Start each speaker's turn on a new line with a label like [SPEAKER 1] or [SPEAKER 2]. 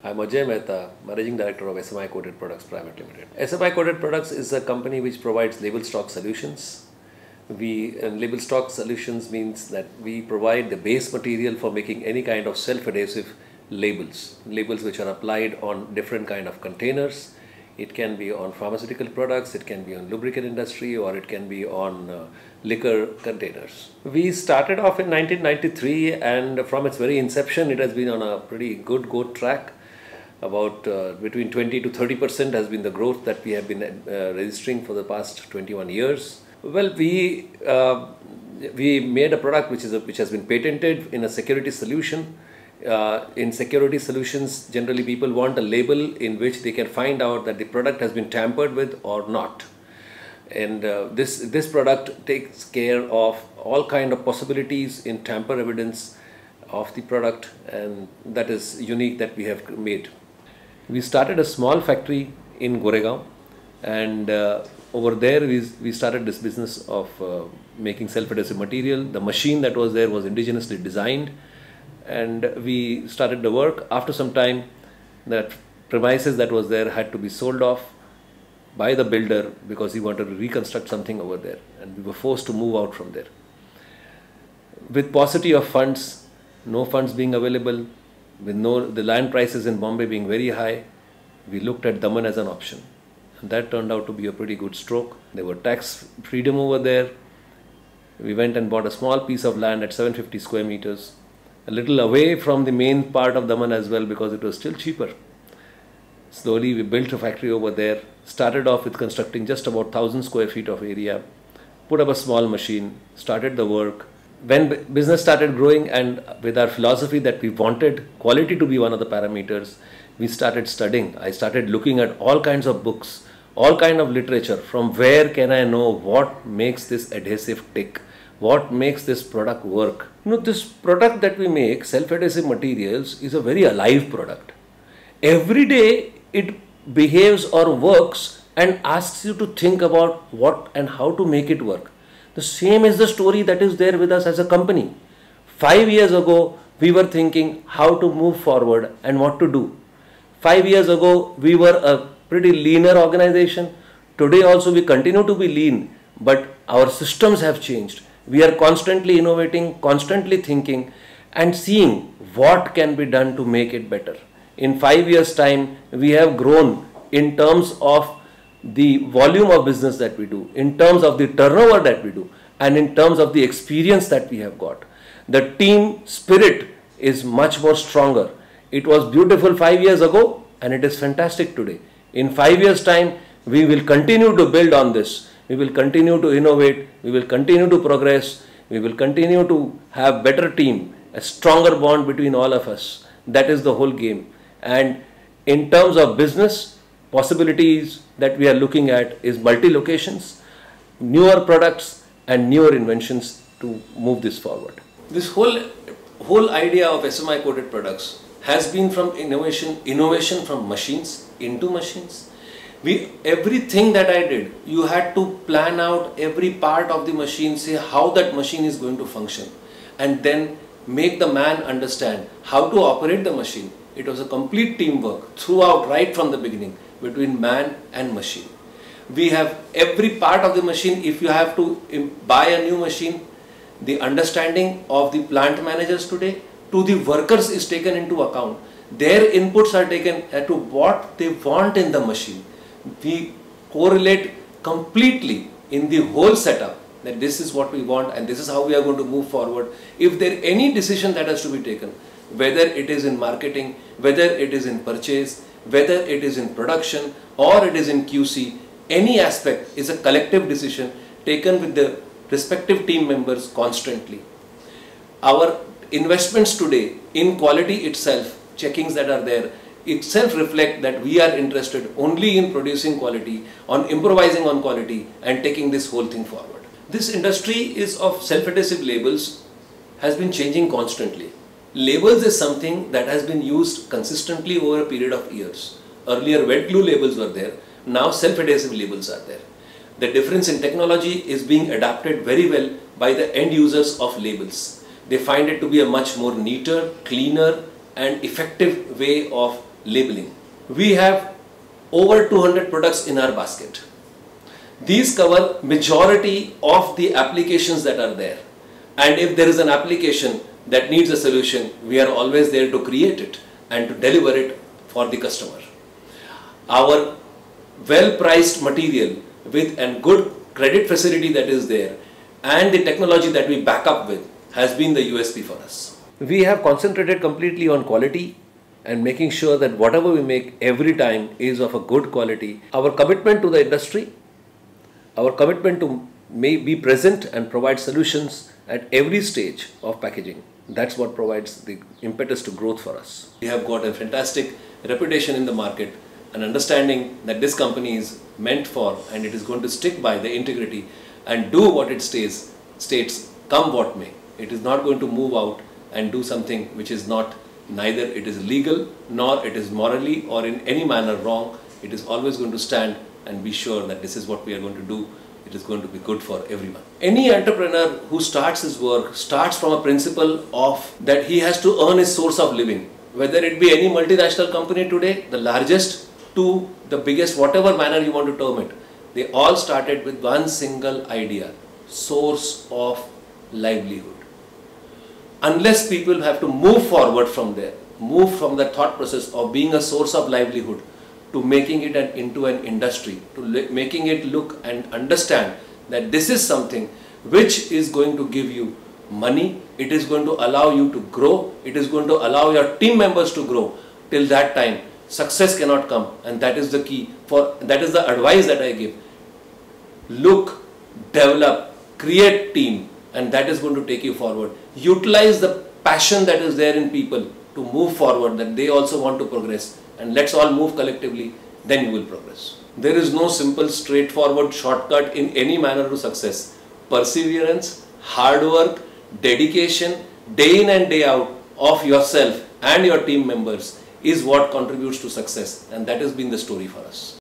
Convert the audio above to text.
[SPEAKER 1] I'm Ajay Mehta, Managing Director of SMI Coated Products Pvt Ltd. SMI Coated Products is a company which provides label stock solutions. Label stock solutions means that we provide the base material for making any kind of self-adhesive labels. Labels which are applied on different kind of containers. It can be on pharmaceutical products, it can be on lubricant industry, or it can be on liquor containers. We started off in 1993, and from its very inception it has been on a pretty good growth track. About between 20 to 30% has been the growth that we have been registering for the past 21 years. Well, we made a product which has been patented in a security solution. In security solutions, generally people want a label in which they can find out that the product has been tampered with or not. And this product takes care of all kind of possibilities in tamper evidence of the product, and that is unique that we have made. We started a small factory in Goregaon, and over there we started this business of making self-adhesive material. The machine that was there was indigenously designed, and we started the work. After some time, that premises that was there had to be sold off by the builder because he wanted to reconstruct something over there, and we were forced to move out from there. With paucity of funds, no funds being available, with the land prices in Bombay being very high, we looked at Daman as an option, and that turned out to be a pretty good stroke. There were tax freedom over there. We went and bought a small piece of land at 750 square meters, a little away from the main part of Daman as well, because it was still cheaper. Slowly we built a factory over there, started off with constructing just about 1,000 square feet of area, put up a small machine, started the work. When business started growing, and with our philosophy that we wanted quality to be one of the parameters, we started studying. I started looking at all kinds of books, all kind of literature. From where can I know what makes this adhesive tick? What makes this product work? This product that we make, self-adhesive materials, is a very alive product. Every day it behaves or works and asks you to think about what and how to make it work. The same is the story that is there with us as a company. 5 years ago, we were thinking how to move forward and what to do. 5 years ago, we were a pretty leaner organization. Today also we continue to be lean, but our systems have changed. We are constantly innovating, constantly thinking and seeing what can be done to make it better. In 5 years' time, we have grown in terms of the volume of business that we do, in terms of the turnover that we do, and in terms of the experience that we have got. The team spirit is much more stronger. It was beautiful 5 years ago, and it is fantastic today. In 5 years' time, we will continue to build on this. We will continue to innovate. We will continue to progress. We will continue to have better team, a stronger bond between all of us. That is the whole game. And in terms of business, possibilities that we are looking at is multi-locations, newer products and newer inventions to move this forward. This whole idea of SMI coated products has been from innovation from machines into machines. Everything that I did, you had to plan out every part of the machine, say how that machine is going to function, and then make the man understand how to operate the machine. It was a complete teamwork throughout, right from the beginning, between man and machine. We have every part of the machine. If you have to buy a new machine, the understanding of the plant managers today to the workers is taken into account. Their inputs are taken to what they want in the machine. We correlate completely in the whole setup that this is what we want and this is how we are going to move forward. If there is any decision that has to be taken, whether it is in marketing, whether it is in purchase, whether it is in production or it is in QC, any aspect is a collective decision taken with the respective team members constantly. Our investments today in quality itself, checkings that are there, itself reflect that we are interested only in producing quality, on improvising on quality and taking this whole thing forward. This industry is of self-adhesive labels has been changing constantly. Labels is something that has been used consistently over a period of years. Earlier wet glue labels were there, now self-adhesive labels are there. The difference in technology is being adapted very well by the end users of labels. They find it to be a much more neater, cleaner and effective way of labeling. We have over 200 products in our basket. These cover majority of the applications that are there. And if there is an application that needs a solution, we are always there to create it and to deliver it for the customer. Our well-priced material with a good credit facility that is there and the technology that we back up with has been the USP for us. We have concentrated completely on quality and making sure that whatever we make every time is of a good quality. Our commitment to the industry, our commitment to be present and provide solutions at every stage of packaging. That's what provides the impetus to growth for us. We have got a fantastic reputation in the market, an understanding that this company is meant for and it is going to stick by the integrity and do what it states come what may. It is not going to move out and do something which is not, neither it is legal nor it is morally or in any manner wrong. It is always going to stand and be sure that this is what we are going to do. It is going to be good for everyone. Any entrepreneur who starts his work starts from a principle of that he has to earn his source of living. Whether it be any multinational company today, the largest to the biggest, whatever manner you want to term it, they all started with one single idea, source of livelihood. Unless people have to move forward from there, move from the thought process of being a source of livelihood to making it into an industry, to making it look and understand that this is something which is going to give you money, it is going to allow you to grow, it is going to allow your team members to grow. Till that time, success cannot come, and that is the key that is the advice that I give. Look, develop, create team, and that is going to take you forward. Utilize the passion that is there in people to move forward, that they also want to progress, and let's all move collectively, then you will progress. There is no simple, straightforward shortcut in any manner to success. Perseverance, hard work, dedication, day in and day out of yourself and your team members is what contributes to success, and that has been the story for us.